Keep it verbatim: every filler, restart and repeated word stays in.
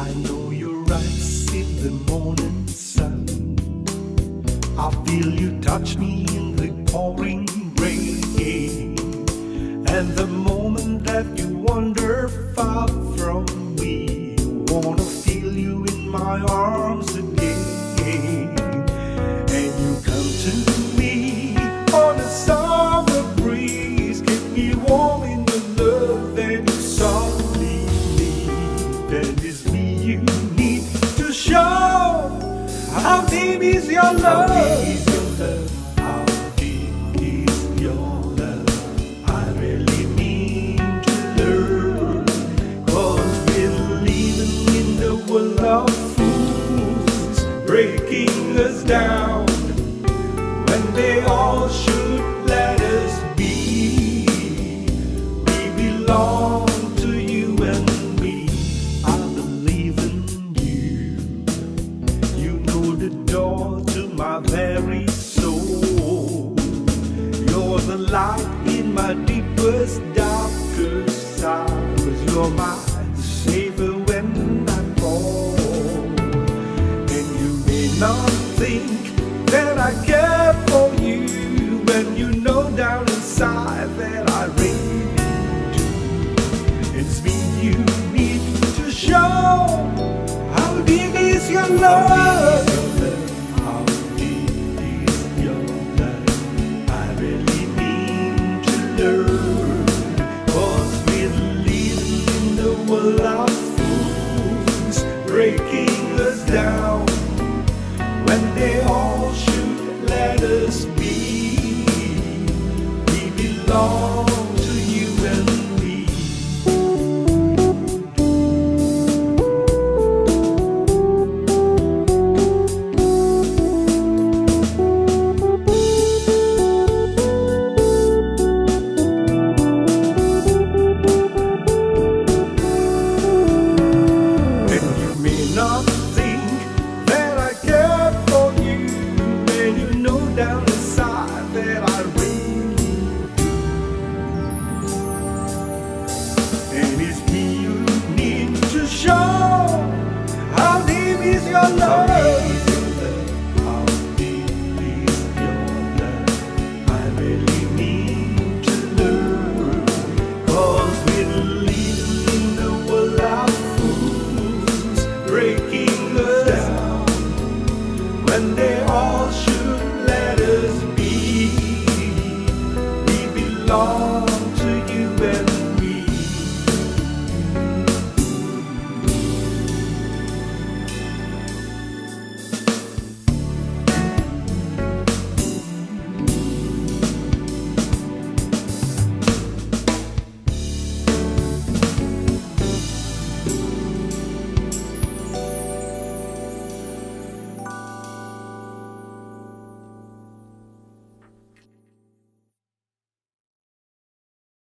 I know your eyes in the morning sun. I feel you touch me in the pouring rain. And the moment that you wander far from me, I wanna feel you in my arms again. And you come to me on a summer breeze, keep me warm in the love that you softly leave. And it's me you need to show how deep is your love. How deep is your love? How deep is your love? I really mean to learn, 'cause we're living in the world of fools, breaking us down when they all should let us be. We belong to you and me. I believe in you. You know the door to my very soul. You're the light in my deepest, darkest hours. You're my savior when I fall. And you may not think that I care for you, when you know down inside that I really do. It's me you need to show how deep is your love. How deep is your love? I really mean to learn, 'cause we're living in the world of fools, breaking us down when they all should let us be. We belong to you and me. And you may not think that I care for you, and you know down inside that I really do. And it's me you need to show how deep is your love. How deep is your love? I really need to learn, 'cause we're living in the world of fools, breaking us down when they all should let us be. We belong